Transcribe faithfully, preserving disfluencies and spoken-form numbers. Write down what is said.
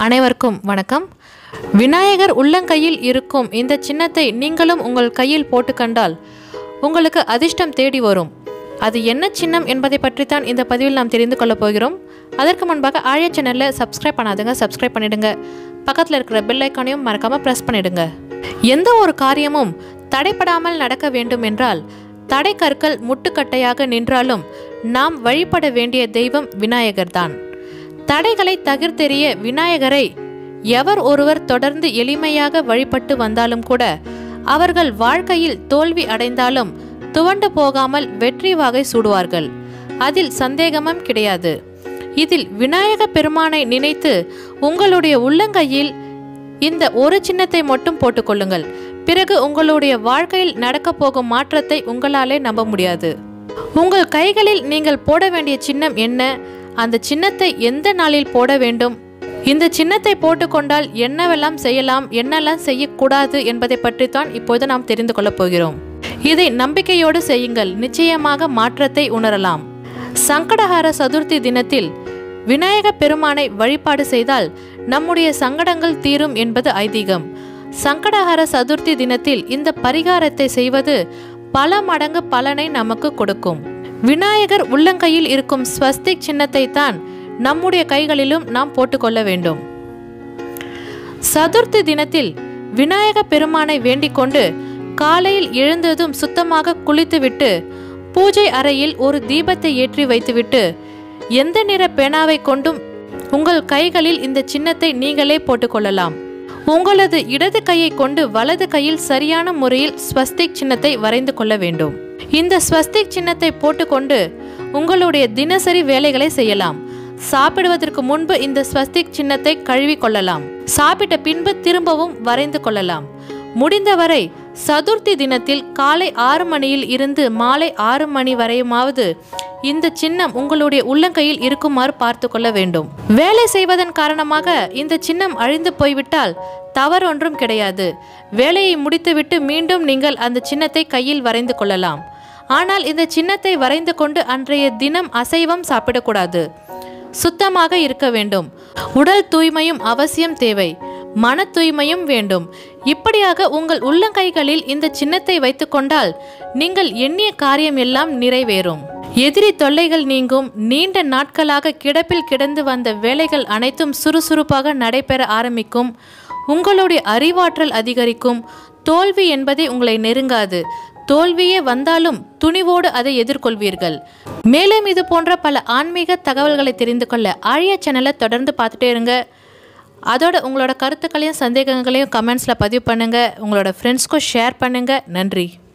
அனைவருக்கும் வணக்கம். விநாயகர் உள்ளங்கையில் இருக்கும் இந்த சின்னத்தை நீங்களும் உங்கள் கையில் போட்டு கண்டால் உங்களுக்கு அதிர்ஷ்டம் தேடி வரும். அது என்ன சின்னம் என்பதை பற்றித்தான் இந்த பதிவில் நாம் தெரிந்து கொள்ளப் போகிறோம். அதற்கு முன்பாக ஆழியா சேனலில் சப்ஸ்கிரைப் பண்ணாதுங்க, சப்ஸ்கிரைப் பண்ணிடுங்க. பக்கத்தில் இருக்கிற பெல் ஐக்கானையும் மறக்காமல் ப்ரெஸ் பண்ணிடுங்க. எந்த ஒரு காரியமும் தடைப்படாமல் நடக்க வேண்டும் என்றால் தடை கற்கள் முட்டுக்கட்டையாக நின்றாலும் நாம் வழிபட வேண்டிய தெய்வம் விநாயகர் தான். தடைகளை தகர்த்தெறிய விநாயகரை எவர் ஒருவர் தொடர்ந்து எளிமையாக வழிபட்டு வந்தாலும் கூட அவர்கள் வாழ்க்கையில் தோல்வி அடைந்தாலும் துவண்டு போகாமல் வெற்றி வாகை சூடுவார்கள். அதில் சந்தேகமும் கிடையாது. இதில் விநாயக பெருமானை நினைத்து உங்களுடைய உள்ளங்கையில் இந்த ஒரு சின்னத்தை மட்டும் போட்டுக்கொள்ளுங்கள். பிறகு உங்களுடைய வாழ்க்கையில் நடக்க போகும் மாற்றத்தை உங்களாலே நம்ப முடியாது. உங்கள் கைகளில் நீங்கள் போட வேண்டிய சின்னம் என்ன, அந்த சின்னத்தை எந்த நாளில் போட வேண்டும், இந்த சின்னத்தை போட்டுக்கொண்டால் என்னவெல்லாம் செய்யலாம், என்னெல்லாம் செய்யக்கூடாது என்பதை பற்றித்தான் இப்போது நாம் தெரிந்து கொள்ளப் போகிறோம். இதை நம்பிக்கையோடு செய்யுங்கள், நிச்சயமாக மாற்றத்தை உணரலாம். சங்கடஹர சதுர்த்தி தினத்தில் விநாயக பெருமானை வழிபாடு செய்தால் நம்முடைய சங்கடங்கள் தீரும் என்பது ஐதீகம். சங்கடஹர சதுர்த்தி தினத்தில் இந்த பரிகாரத்தை செய்வது பல மடங்கு பலனை நமக்கு கொடுக்கும். விநாயகர் உள்ளங்கையில் இருக்கும் ஸ்வஸ்திக் சின்னத்தை தான் நம்முடைய கைகளிலும் நாம் போட்டுக்கொள்ள வேண்டும். சதுர்த்தி தினத்தில் விநாயக பெருமானை வேண்டிக் கொண்டு காலையில் எழுந்ததும் சுத்தமாக குளித்துவிட்டு பூஜை அறையில் ஒரு தீபத்தை ஏற்றி வைத்துவிட்டு எந்த நிற பேனாவை கொண்டும் உங்கள் கைகளில் இந்த சின்னத்தை நீங்களே போட்டுக்கொள்ளலாம். உங்களது இடது கையை கொண்டு வலது கையில் சரியான முறையில் ஸ்வஸ்திக் சின்னத்தை வரைந்து கொள்ள வேண்டும். இந்த ஸ்வஸ்திக் சின்னத்தை போட்டுக்கொண்டு உங்களுடைய தினசரி வேலைகளை செய்யலாம். சாப்பிடுவதற்கு முன்பு இந்த ஸ்வஸ்திக் சின்னத்தை கழுவி கொள்ளலாம். சாப்பிட்ட பின்பு திரும்பவும் வரைந்து கொள்ளலாம். முடிந்தவரை சதுர்த்தி தினத்தில் காலை ஆறு மணியில் இருந்து மாலை ஆறு மணி வரையுமாவது இந்த சின்னம் உங்களுடைய உள்ளங்கையில் இருக்குமாறு பார்த்து கொள்ள வேண்டும். வேலை செய்வதன் காரணமாக இந்த சின்னம் அழிந்து போய்விட்டால் தவறொன்றும் கிடையாது. வேலையை முடித்துவிட்டு மீண்டும் நீங்கள் அந்த சின்னத்தை கையில் வரைந்து கொள்ளலாம். ஆனால் இந்த சின்னத்தை வரைந்து கொண்டு அன்றைய தினம் அசைவம் சாப்பிடக்கூடாது. சுத்தமாக இருக்க வேண்டும். உடல் தூய்மையும் அவசியம் தேவை. மன தூய்மையும் வேண்டும். இப்படியாக உங்கள் உள்ளங்கைகளில் இந்த சின்னத்தை வைத்து கொண்டால் நீங்கள் எண்ணிய காரியம் எல்லாம் நிறைவேறும். எதிரி தொல்லைகள் நீங்கும். நீண்ட நாட்களாக கிடப்பில் கிடந்து வந்த வேலைகள் அனைத்தும் சுறுசுறுப்பாக நடைபெற ஆரம்பிக்கும். உங்களுடைய அறிவாற்றல் அதிகரிக்கும். தோல்வி என்பதை உங்களை நெருங்காது. தோல்வியே வந்தாலும் துணிவோடு அதை எதிர்கொள்வீர்கள். மேலும் இது போன்ற பல ஆன்மீக தகவல்களை தெரிந்து கொள்ள ஆழியா சேனலை தொடர்ந்து பார்த்துட்டே இருங்க. அதோட உங்களோட கருத்துக்களையும் சந்தேகங்களையும் கமெண்ட்ஸில் பதிவு பண்ணுங்கள். உங்களோட ஃப்ரெண்ட்ஸ்க்கும் ஷேர் பண்ணுங்கள். நன்றி.